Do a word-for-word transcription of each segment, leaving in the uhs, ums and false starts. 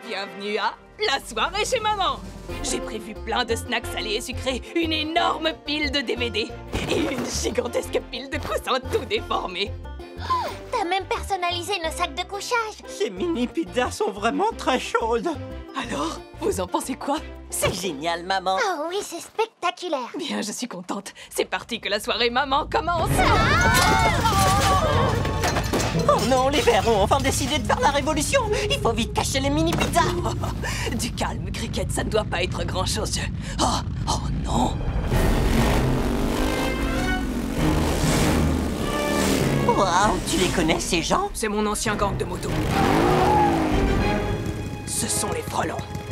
Bienvenue à la soirée chez maman. J'ai prévu plein de snacks salés et sucrés, une énorme pile de D V D et une gigantesque pile de coussins tout déformés. Oh, t'as même personnalisé nos sacs de couchage. Ces mini-pizzas sont vraiment très chaudes. Alors, vous en pensez quoi? C'est génial, maman. Oh oui, c'est spectaculaire. Bien, je suis contente. C'est parti que la soirée maman commence. Oh non, les verts ont enfin décidé de faire la révolution. Il faut vite cacher les mini-pizzas. Oh, du calme, Cricket, ça ne doit pas être grand-chose. Je... Oh, oh non. Waouh, tu les connais, ces gens? C'est mon ancien gang de moto. Ce sont les frelons.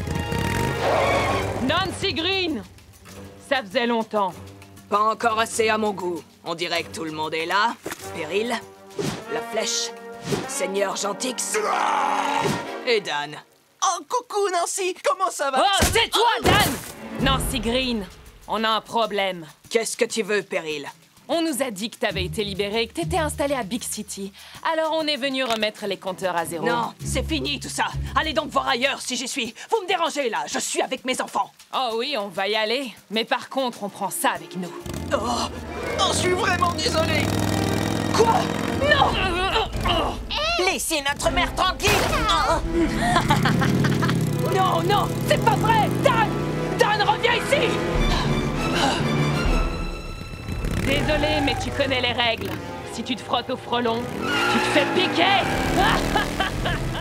Nancy Green! Ça faisait longtemps. Pas encore assez à mon goût. On dirait que tout le monde est là. Péril, la flèche, Seigneur Gentix et Dan. Oh, coucou, Nancy. Comment ça va? Oh, c'est toi, Dan! Nancy Green, on a un problème. Qu'est-ce que tu veux, Péril? On nous a dit que t'avais été libéré et que t'étais installé à Big City. Alors on est venu remettre les compteurs à zéro. Non, c'est fini tout ça. Allez donc voir ailleurs si j'y suis. Vous me dérangez là, je suis avec mes enfants. Oh oui, on va y aller. Mais par contre, on prend ça avec nous. Oh, oh je suis vraiment désolé. Quoi? Non. Laissez notre mère tranquille. Oh. Non, non, c'est pas vrai. Dan, Dan, reviens ici. Désolé, mais tu connais les règles. Si tu te frottes au frelon, tu te fais piquer.